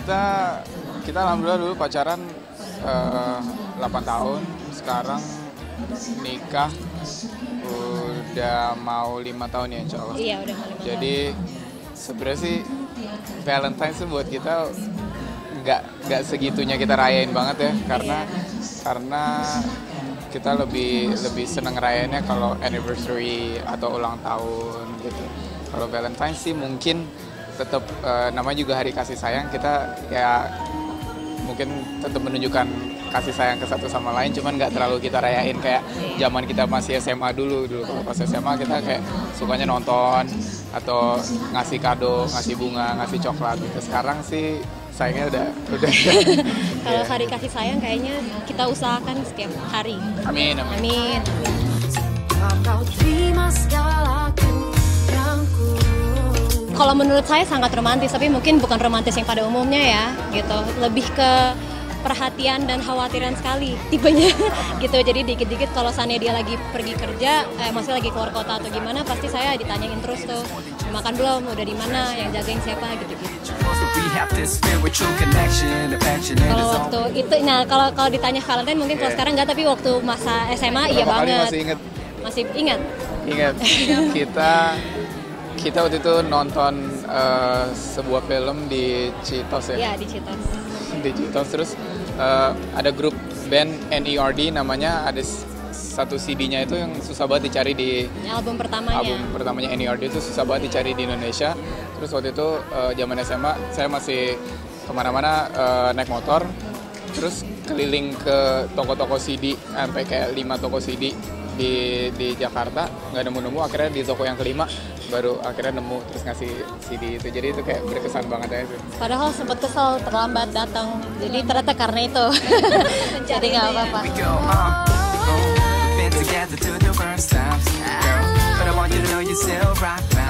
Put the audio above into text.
kita alhamdulillah dulu pacaran 8 tahun, sekarang nikah udah mau 5 tahun ya insya Allah. Iya udah mau 5 tahun. Jadi sebenarnya sih Valentine's tuh buat kita nggak segitunya kita rayain banget ya, karena kita lebih seneng rayainnya kalau anniversary atau ulang tahun gitu. Kalau Valentine's sih mungkin tetap namanya juga hari kasih sayang, kita ya mungkin tetap menunjukkan kasih sayang ke satu sama lain, cuman nggak terlalu kita rayain kayak zaman kita masih SMA dulu. Kalau pas SMA kita kayak sukanya nonton atau ngasih kado, ngasih bunga, ngasih coklat gitu. Sekarang sih sayangnya udah Kalau hari kasih sayang kayaknya kita usahakan setiap hari. Amin. Kalau menurut saya sangat romantis, tapi mungkin bukan romantis yang pada umumnya ya, gitu. Lebih ke perhatian dan khawatiran sekali tipenya gitu. Jadi dikit-dikit kalau misalnya dia lagi pergi kerja, masih lagi keluar kota atau gimana, pasti saya ditanyain terus tuh, makan belum, udah di mana, yang jagain siapa gitu-gitu. Kalau waktu itu, nah kalau ditanya Valentine mungkin kalau sekarang nggak, tapi waktu masa SMA iya banget. Masih ingat? Ingat. Kita waktu itu nonton sebuah film di Citos ya? Iya, di Citos. Di Citos, terus ada grup band NERD namanya, ada satu CD-nya itu yang susah banget dicari di album pertamanya NERD itu susah banget dicari di Indonesia. Terus waktu itu zaman SMA saya masih kemana-mana naik motor, terus keliling ke toko-toko CD sampai kayak 5 toko CD di Jakarta, nggak nemu, akhirnya di toko yang kelima baru akhirnya nemu, terus ngasih CD itu. Jadi itu kayak berkesan banget ya itu. Padahal sempat kesel terlambat datang, jadi ternyata karena itu. Jadi nggak apa-apa. Together to the worst times, girl, but I want you to know you're still right now.